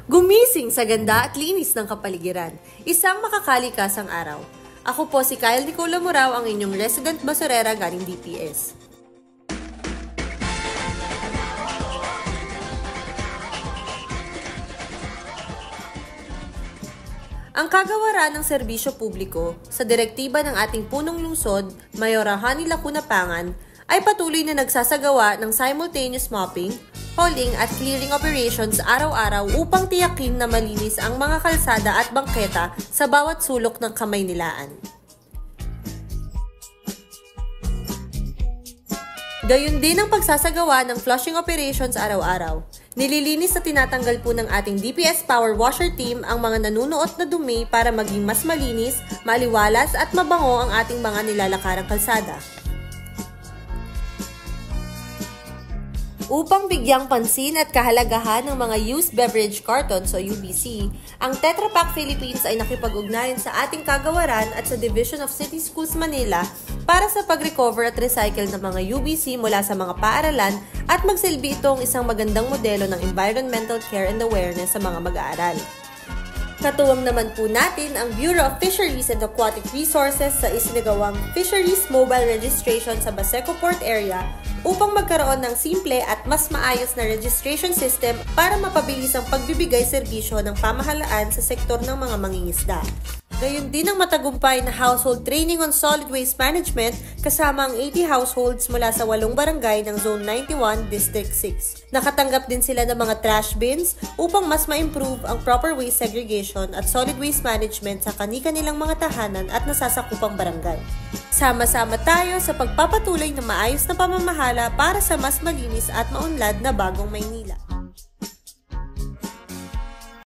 Gumising sa ganda at linis ng kapaligiran. Isang makakalikasang araw. Ako po si Kyle Nicola Morao, ang inyong resident basurera galing DPS. Ang kagawaran ng serbisyo publiko sa direktiba ng ating punong lungsod, Mayora Honey Lacuna Pangan, ay patuloy na nagsasagawa ng simultaneous mopping, hauling at clearing operations araw-araw upang tiyakin na malinis ang mga kalsada at bangketa sa bawat sulok ng Kamaynilaan. Gayon din ang pagsasagawa ng flushing operations araw-araw. Nililinis at tinatanggal po ng ating DPS Power Washer Team ang mga nanunuot na dumi para maging mas malinis, maliwalas at mabango ang ating mga nilalakarang kalsada. Upang bigyang pansin at kahalagahan ng mga used beverage cartons o UBC, ang Tetra Pak Philippines ay nakipag-ugnayan sa ating kagawaran at sa Division of City Schools Manila para sa pag-recover at recycle ng mga UBC mula sa mga paaralan at magsilbi itong isang magandang modelo ng environmental care and awareness sa mga mag-aaral. Katuwang naman po natin ang Bureau of Fisheries and Aquatic Resources sa isinagawang Fisheries Mobile Registration sa Baseco Port Area upang magkaroon ng simple at mas maayos na registration system para mapabilis ang pagbibigay serbisyo ng pamahalaan sa sektor ng mga mangingisda. Gayon din ang matagumpay na household training on solid waste management kasama ang 80 households mula sa 8 barangay ng Zone 91, District 6. Nakatanggap din sila ng mga trash bins upang mas ma-improve ang proper waste segregation at solid waste management sa kani-kanilang mga tahanan at nasasakupang barangay. Sama-sama tayo sa pagpapatuloy ng maayos na pamamahala para sa mas malinis at maunlad na bagong Maynila.